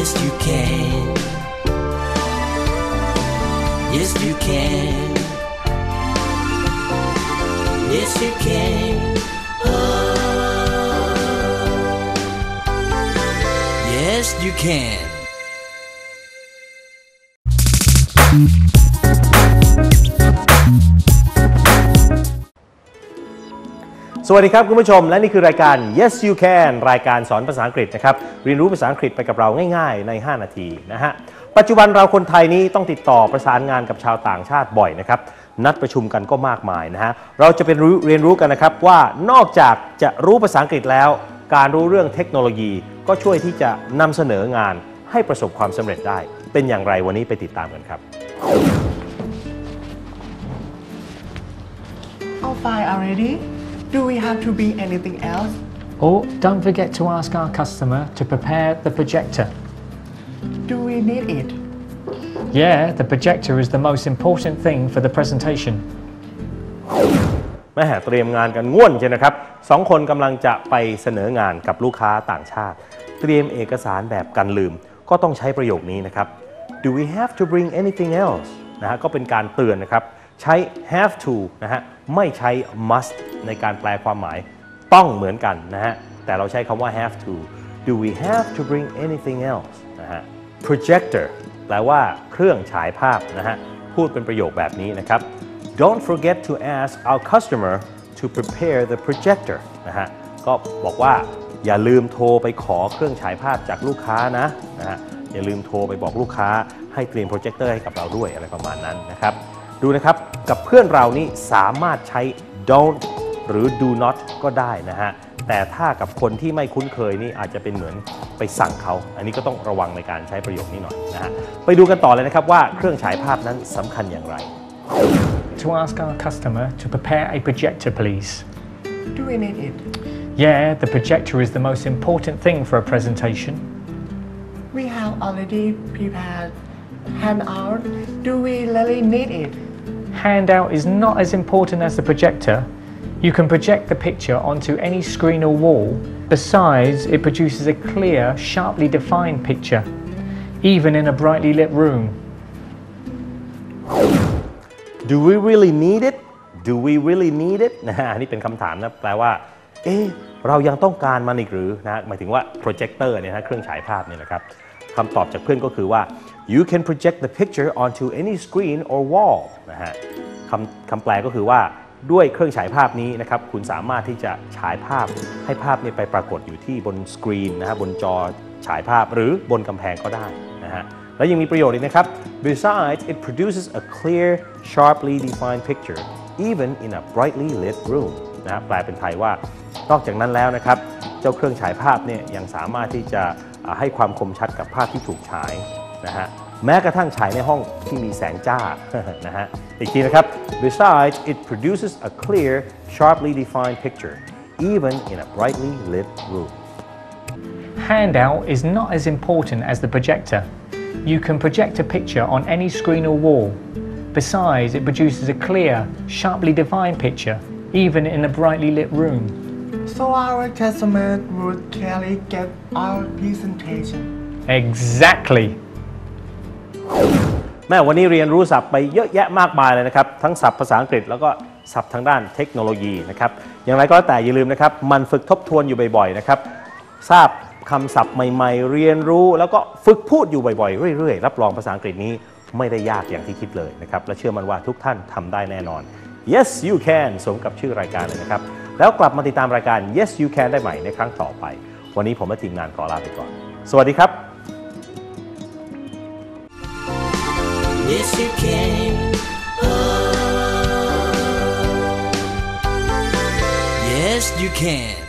Yes you can Yes you can Yes you can oh. Yes you can สวัสดีครับคุณผู้ชมและนี่คือรายการ Yes You Can รายการสอนภาษาอังกฤษนะครับเรียนรู้ภาษาอังกฤษไปกับเราง่ายๆใน5นาทีนะฮะปัจจุบันเราคนไทยนี้ต้องติดต่อประสานงานกับชาวต่างชาติบ่อยนะครับนัดประชุมกันก็มากมายนะฮะเราจะเป็นเรียนรู้กันนะครับว่านอกจากจะรู้ภาษาอังกฤษแล้วการรู้เรื่องเทคโนโลยีก็ช่วยที่จะนำเสนองานให้ประสบความสำเร็จได้เป็นอย่างไรวันนี้ไปติดตามกันครับ How far already? Do we have to bring anything else? Oh, don't forget to ask our customer to prepare the projector. Do we need it? Yeah, the projector is the most important thing for the presentation. แม่เตรียมงานกันง่วนใช่นะครับ2คนกำลังจะไปเสนองานกับลูกค้าต่างชาติเตรียมเอกสารแบบกันลืมก็ต้องใช้ประโยคนี้นะครับ Do we have to bring anything else นะฮะก็เป็นการเตือนนะครับใช้ have to นะฮะไม่ใช้ must ในการแปลความหมายต้องเหมือนกันนะฮะแต่เราใช้คำว่า have to Do we have to bring anything else นะฮะ projector แปลว่าเครื่องฉายภาพนะฮะพูดเป็นประโยคแบบนี้นะครับ Don't forget to ask our customer to prepare the projector นะฮะก็บอกว่าอย่าลืมโทรไปขอเครื่องฉายภาพจากลูกค้านะฮะอย่าลืมโทรไปบอกลูกค้าให้เตรียมโปรเจคเตอร์ให้กับเราด้วยอะไรประมาณนั้นนะครับดูนะครับกับเพื่อนเรานี่สามารถใช้ don't หรือ do not ก็ได้นะฮะแต่ถ้ากับคนที่ไม่คุ้นเคยนี่อาจจะเป็นเหมือนไปสั่งเขาอันนี้ก็ต้องระวังในการใช้ประโยคนี้หน่อยนะฮะไปดูกันต่อเลยนะครับว่าเครื่องฉายภาพนั้นสำคัญอย่างไร To ask our customer to prepare a projector, please. Do we need it? Yeah, the projector is the most important thing for a presentation. We have already prepared handout. Do we really need it? Handout is not as important as the projector. You can project the picture onto any screen or wall. Besides, it produces a clear, sharply defined picture, even in a brightly lit room. Do we really need it? Do we really need it? นะฮะอันนี้เป็นคำถามนะแปลว่าเรายังต้องการมันอีกหรือนะหมายถึงว่า projector เนี่ยนะเครื่องฉายภาพเนี่ยนะครับคำตอบจากเพื่อนก็คือว่า You can project the picture onto any screen or wall นะฮะคำแปลก็คือว่าด้วยเครื่องฉายภาพนี้นะครับคุณสามารถที่จะฉายภาพให้ภาพนี้ไปปรากฏอยู่ที่บนสกรีนนะฮะบนจอฉายภาพหรือบนกำแพงก็ได้นะฮะแล้วยังมีประโยชน์อีกนะครับ Besides it produces a clear sharply defined picture even in a brightly lit room นะแปลเป็นไทยว่านอกจากนั้นแล้วนะครับเจ้าเครื่องฉายภาพเนี่ยยังสามารถที่จะให้ความคมชัดกับภาพที่ถูกฉายนะฮะแม้กระทั่งฉายในห้องที่มีแสงจ้า นะฮะอีกทีนะครับ Besides it produces a clear sharply defined picture even in a brightly lit room Handout is not as important as the projector. You can project a picture on any screen or wall. Besides, it produces a clear, sharply defined picture, even in a brightly lit room. So our customer would clearly get our presentation. Exactly. แม่วันนี้เรียนรู้ศัพท์ไปเยอะแยะมากมายเลยนะครับทั้งศัพท์ภาษาอังกฤษแล้วก็ศัพท์ทางด้านเทคโนโลยีนะครับอย่างไรก็แล้วแต่อย่าลืมนะครับมันฝึกทบทวนอยู่บ่อยๆนะครับทราบคำศัพท์ใหม่ๆเรียนรู้แล้วก็ฝึกพูดอยู่บ่อยๆเรื่อยๆรับรองภาษาอังกฤษนี้ไม่ได้ยากอย่างที่คิดเลยนะครับและเชื่อมั่นว่าทุกท่านทำได้แน่นอน Yes you can สมกับชื่อรายการเลยนะครับแล้วกลับมาติดตามรายการ Yes you can ได้ใหม่ในครั้งต่อไปวันนี้ผมและทีมงานขอลาไปก่อนสวัสดีครับ Yes you can oh. Yes you can